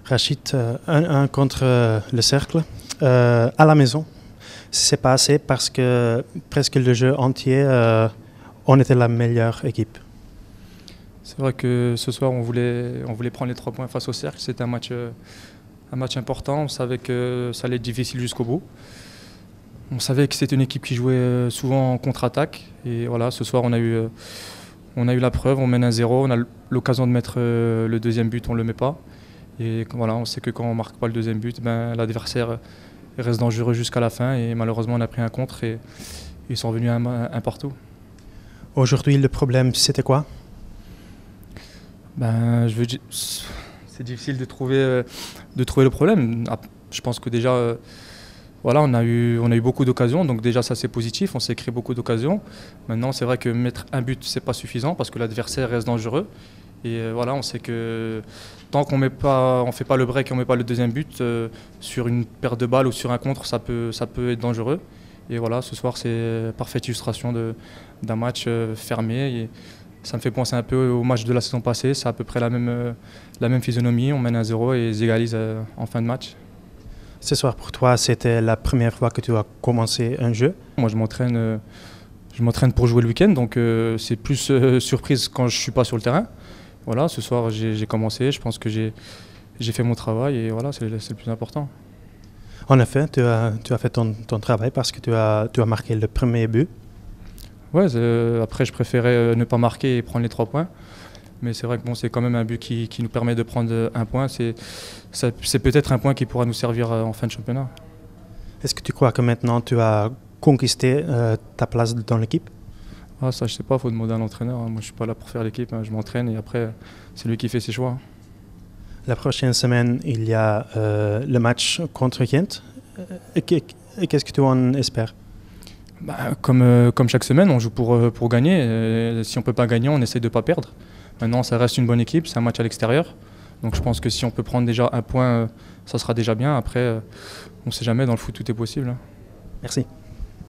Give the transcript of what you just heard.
Rachid, 1-1 contre le Cercle, à la maison. C'est passé parce que presque le jeu entier, on était la meilleure équipe. C'est vrai que ce soir, on voulait prendre les 3 points face au Cercle. C'était un match important. On savait que ça allait être difficile jusqu'au bout. On savait que c'était une équipe qui jouait souvent en contre-attaque. Et voilà, ce soir, on a eu la preuve. On mène 1-0. On a l'occasion de mettre le deuxième but, on ne le met pas. Et voilà, on sait que quand on ne marque pas le deuxième but, l'adversaire reste dangereux jusqu'à la fin. Et malheureusement, on a pris un contre et ils sont revenus un partout. Aujourd'hui, le problème, c'était quoi? C'est difficile de trouver le problème. Je pense que déjà, voilà, on a eu beaucoup d'occasions, donc déjà ça c'est positif, on s'est créé beaucoup d'occasions. Maintenant, c'est vrai que mettre un but, c'est pas suffisant parce que l'adversaire reste dangereux. Et voilà, on sait que tant qu'on ne fait pas le break et on ne met pas le deuxième but, sur une perte de balle ou sur un contre, ça peut être dangereux. Et voilà, ce soir, c'est parfaite illustration d'un match fermé. Et ça me fait penser un peu au match de la saison passée. C'est à peu près la même physionomie. On mène 1-0 et ils égalisent en fin de match. Ce soir, pour toi, c'était la première fois que tu as commencé un jeu? Moi, je m'entraîne pour jouer le week-end, donc c'est plus surprise quand je ne suis pas sur le terrain. Voilà, ce soir, j'ai commencé. Je pense que j'ai fait mon travail et voilà, c'est le plus important. En effet, tu as fait ton travail parce que tu as marqué le premier but. Ouais, après je préférais ne pas marquer et prendre les 3 points. Mais c'est vrai que c'est quand même un but qui nous permet de prendre un point. C'est peut-être un point qui pourra nous servir en fin de championnat. Est-ce que tu crois que maintenant tu as conquisté ta place dans l'équipe? Ça je sais pas, il faut demander à l'entraîneur. Moi je suis pas là pour faire l'équipe, je m'entraîne et après c'est lui qui fait ses choix. La prochaine semaine, il y a le match contre Gent. Qu'est-ce que tu en espères? Comme chaque semaine, on joue pour gagner. Si on ne peut pas gagner, on essaie de ne pas perdre. Maintenant, ça reste une bonne équipe, c'est un match à l'extérieur. Donc je pense que si on peut prendre déjà un point, ça sera déjà bien. Après, on ne sait jamais, dans le foot, tout est possible. Merci.